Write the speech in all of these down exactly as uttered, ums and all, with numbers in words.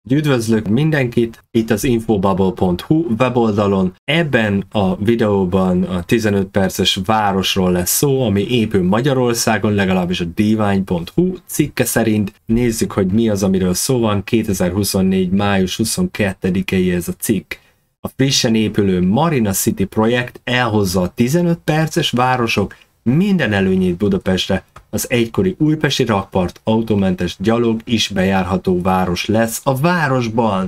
Üdvözlök mindenkit itt az infobubble pont hu weboldalon. Ebben a videóban a tizenöt perces városról lesz szó, ami épül Magyarországon, legalábbis a divány pont hu cikke szerint. Nézzük, hogy mi az, amiről szó van. kétezer-huszonnégy. május huszonkettedikei ez a cikk. A frissen épülő Marina City projekt elhozza a tizenöt perces városok minden előnyét Budapestre. Az egykori újpesti rakpart autómentes gyalog is bejárható város lesz a városban.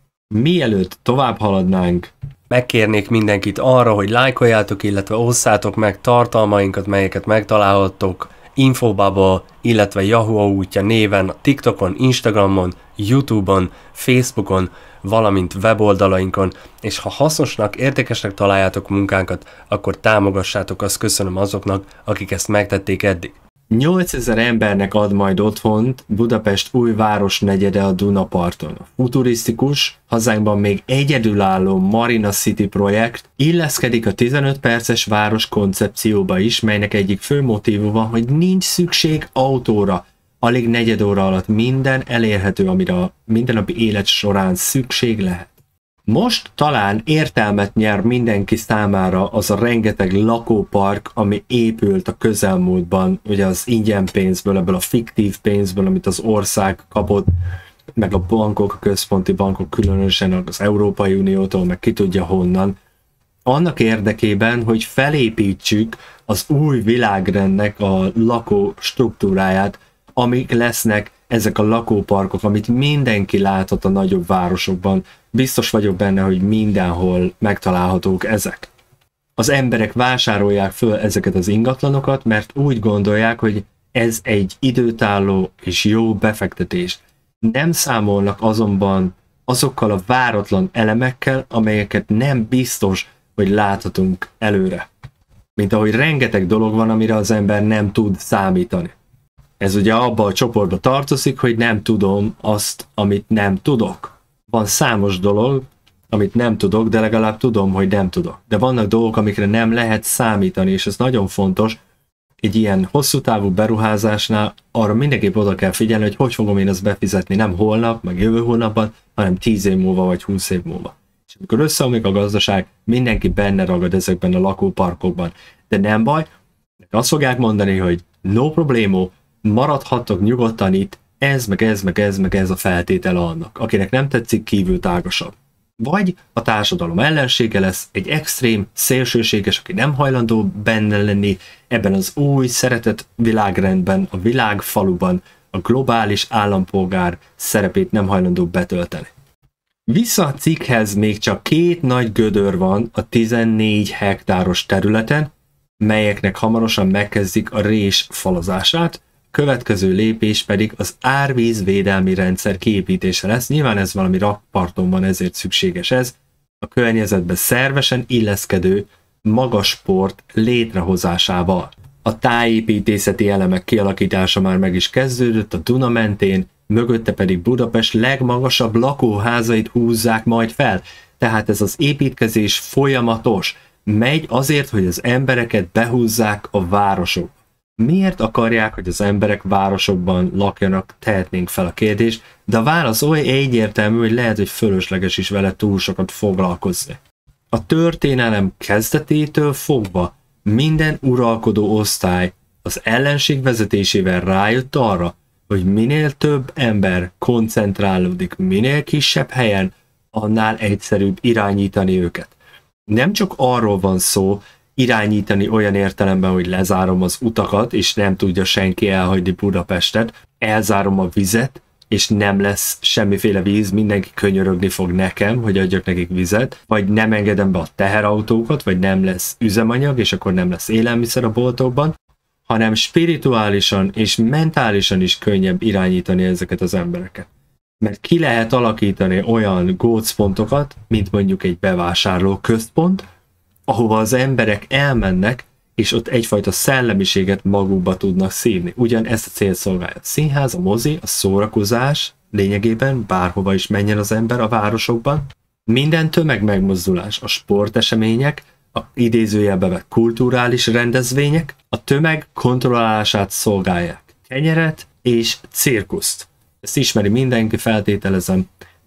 Mielőtt tovább haladnánk, megkérnék mindenkit arra, hogy lájkoljátok, illetve osszátok meg tartalmainkat, melyeket megtalálhattok Infobubble, illetve Yahoo útja néven a TikTokon, Instagramon, YouTube-on, Facebookon, valamint weboldalainkon, és ha hasznosnak, értékesnek találjátok munkánkat, akkor támogassátok, azt köszönöm azoknak, akik ezt megtették eddig. nyolcezer embernek ad majd otthont Budapest új városnegyede a Dunaparton. A futurisztikus, hazánkban még egyedülálló Marina City projekt illeszkedik a tizenöt perces város koncepcióba is, melynek egyik fő motívuma, hogy nincs szükség autóra. Alig negyed óra alatt minden elérhető, amire a mindennapi élet során szükség lehet. Most talán értelmet nyer mindenki számára az a rengeteg lakópark, ami épült a közelmúltban, ugye az ingyen pénzből, ebből a fiktív pénzből, amit az ország kapott, meg a bankok, a központi bankok, különösen az Európai Uniótól, meg ki tudja honnan, annak érdekében, hogy felépítsük az új világrendnek a lakó struktúráját, amik lesznek ezek a lakóparkok, amit mindenki láthat a nagyobb városokban. Biztos vagyok benne, hogy mindenhol megtalálhatók ezek. Az emberek vásárolják föl ezeket az ingatlanokat, mert úgy gondolják, hogy ez egy időtálló és jó befektetés. Nem számolnak azonban azokkal a váratlan elemekkel, amelyeket nem biztos, hogy láthatunk előre. Mint ahogy rengeteg dolog van, amire az ember nem tud számítani. Ez ugye abba a csoportba tartozik, hogy nem tudom azt, amit nem tudok. Van számos dolog, amit nem tudok, de legalább tudom, hogy nem tudok. De vannak dolgok, amikre nem lehet számítani, és ez nagyon fontos. Egy ilyen hosszú távú beruházásnál arra mindenképp oda kell figyelni, hogy hogy fogom én ezt befizetni, nem holnap, meg jövő hónapban, hanem tíz év múlva, vagy húsz év múlva. És amikor összeomlik a gazdaság, mindenki benne ragad ezekben a lakóparkokban. De nem baj, azt fogják mondani, hogy no problémo, maradhattok nyugodtan itt, ez, meg ez, meg ez, meg ez a feltétele annak. Akinek nem tetszik, kívül tágasabb. Vagy a társadalom ellensége lesz, egy extrém, szélsőséges, aki nem hajlandó benne lenni ebben az új, szeretett világrendben, a világfaluban, a globális állampolgár szerepét nem hajlandó betölteni. Vissza a cikkhez még csak két nagy gödör van a tizennégy hektáros területen, melyeknek hamarosan megkezdik a rés falazását. Következő lépés pedig az árvízvédelmi rendszer kiépítése lesz. Nyilván ez valami rakparton van, ezért szükséges ez. A környezetbe szervesen illeszkedő magasport létrehozásával. A tájépítészeti elemek kialakítása már meg is kezdődött a Duna mentén, mögötte pedig Budapest legmagasabb lakóházait húzzák majd fel. Tehát ez az építkezés folyamatos. Megy azért, hogy az embereket behúzzák a városok. Miért akarják, hogy az emberek városokban lakjanak, tehetnénk fel a kérdést, de a válasz olyan egyértelmű, hogy lehet, hogy fölösleges is vele túl sokat foglalkozni. A történelem kezdetétől fogva minden uralkodó osztály az ellenség vezetésével rájött arra, hogy minél több ember koncentrálódik minél kisebb helyen, annál egyszerűbb irányítani őket. Nem csak arról van szó, irányítani olyan értelemben, hogy lezárom az utakat, és nem tudja senki elhagyni Budapestet, elzárom a vizet, és nem lesz semmiféle víz, mindenki könyörögni fog nekem, hogy adjak nekik vizet, vagy nem engedem be a teherautókat, vagy nem lesz üzemanyag, és akkor nem lesz élelmiszer a boltokban, hanem spirituálisan és mentálisan is könnyebb irányítani ezeket az embereket. Mert ki lehet alakítani olyan gócpontokat, mint mondjuk egy bevásárló központ, ahova az emberek elmennek, és ott egyfajta szellemiséget magukba tudnak szívni. Ugyan ezt a célt szolgálja a színház, a mozi, a szórakozás, lényegében bárhova is menjen az ember a városokban. Minden tömegmegmozdulás, a sportesemények, a idézőjelbe vett kulturális rendezvények a tömeg kontrollálását szolgálják. Kenyeret és cirkuszt. Ezt ismeri mindenki, feltételezem.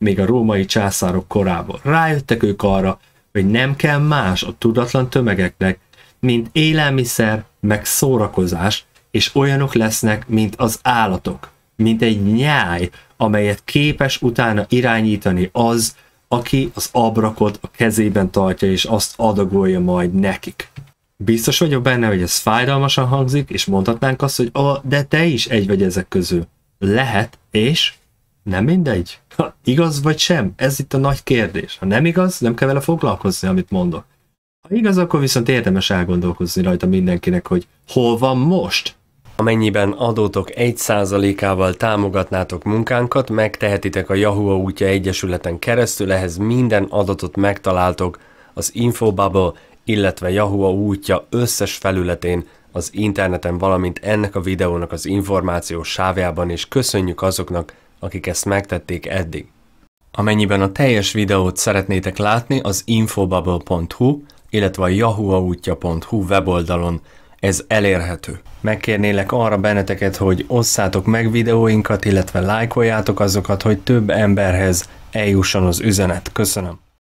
még a római császárok korában. Rájöttek ők arra, hogy nem kell más a tudatlan tömegeknek, mint élelmiszer, meg szórakozás, és olyanok lesznek, mint az állatok, mint egy nyáj, amelyet képes utána irányítani az, aki az abrakot a kezében tartja, és azt adagolja majd nekik. Biztos vagyok benne, hogy ez fájdalmasan hangzik, és mondhatnánk azt, hogy oh, de te is egy vagy ezek közül. Lehet, és nem mindegy. Ha igaz vagy sem, ez itt a nagy kérdés. Ha nem igaz, nem kell vele foglalkozni, amit mondok. Ha igaz, akkor viszont érdemes elgondolkozni rajta mindenkinek, hogy hol van most. Amennyiben adótok egy százalékával támogatnátok munkánkat, megtehetitek a Yahoo útja egyesületen keresztül, ehhez minden adatot megtaláltok az Infobubble, illetve Yahoo útja összes felületén az interneten, valamint ennek a videónak az információs sávjában, és köszönjük azoknak, akik ezt megtették eddig. Amennyiben a teljes videót szeretnétek látni, az infobubble pont hu, illetve a yahooútja pont hu weboldalon ez elérhető. Megkérnélek arra benneteket, hogy osszátok meg videóinkat, illetve lájkoljátok azokat, hogy több emberhez eljusson az üzenet. Köszönöm.